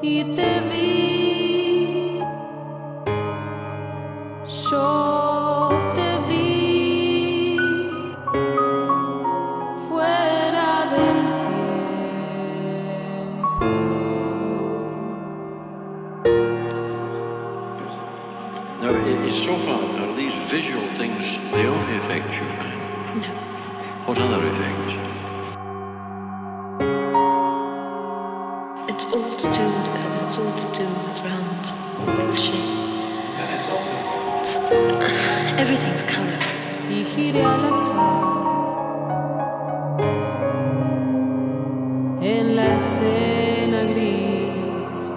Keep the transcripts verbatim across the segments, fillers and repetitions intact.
y te vi, yo te vi fuera del tiempo. No, it is so far, are these visual things the only effects you find? No. What other effects? It's all to do with colour, it's all to do with round, with shape. And it's also It's, everything's colour. Y giré al azar en la escena gris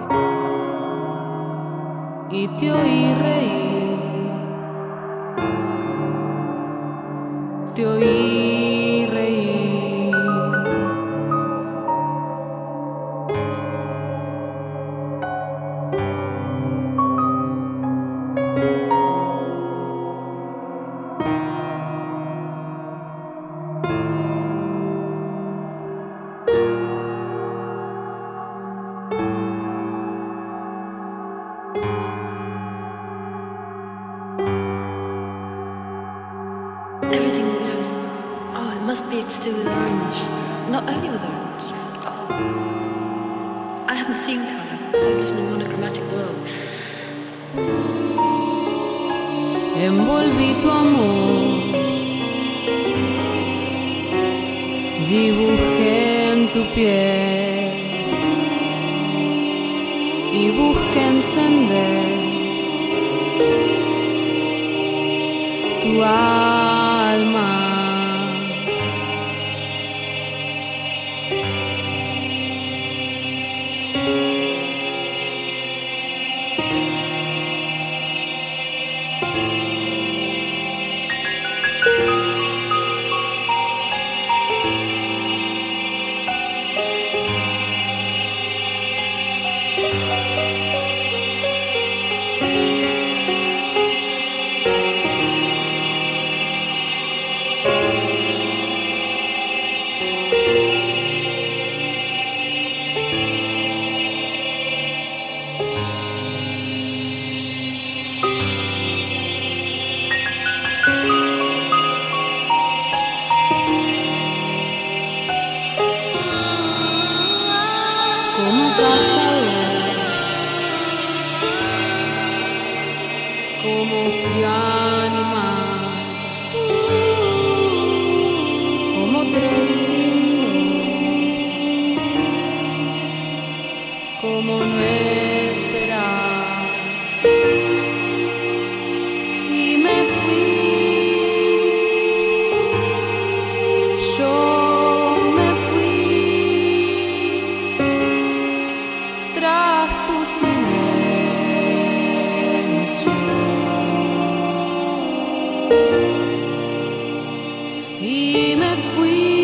y te oí reír, te oí reír. Everything goes, oh, it must be to do with orange. Not only with orange. Oh. I haven't seen colour. I live in a monochromatic world. Envolví tu amor, dibujé en tu piel y busqué encender tu alma. Como cazador, como fui animal, como tres signos, como no esperar, y me fui, yo me fui tras tu silencio y me fui.